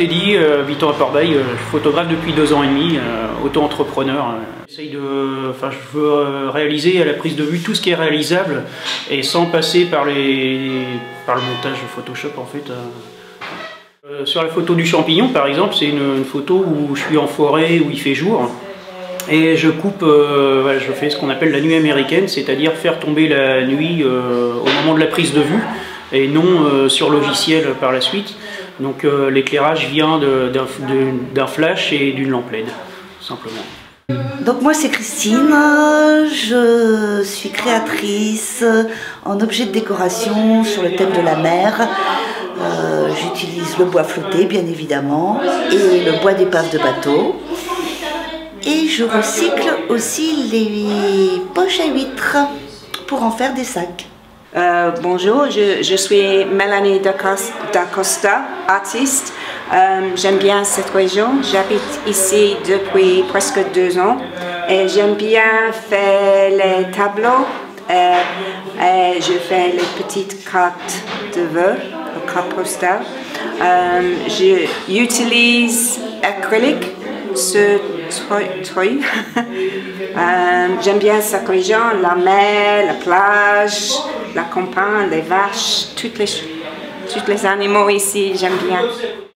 été dit, Victor Apporbail, photographe depuis 2 ans et demi, auto-entrepreneur. Je veux réaliser à la prise de vue tout ce qui est réalisable et sans passer par le montage Photoshop en fait. Sur la photo du champignon par exemple, c'est une photo où je suis en forêt, où il fait jour. Et je coupe, je fais ce qu'on appelle la nuit américaine, c'est-à-dire faire tomber la nuit au moment de la prise de vue et non sur logiciel par la suite. Donc l'éclairage vient d'un flash et d'une lampe LED, simplement. Donc moi c'est Christine, je suis créatrice en objets de décoration sur le thème de la mer. J'utilise le bois flotté bien évidemment et le bois d'épave de bateau. Et je recycle aussi les poches à huîtres pour en faire des sacs. Bonjour, je suis Mélanie Dacosta, artiste. J'aime bien cette région. J'habite ici depuis presque 2 ans. Et j'aime bien faire les tableaux. Je fais les petites cartes de vœux, les cartes postales. J'utilise acrylique sur truc. J'aime bien cette région, la mer, la plage, la campagne, les vaches, tous les animaux ici, j'aime bien.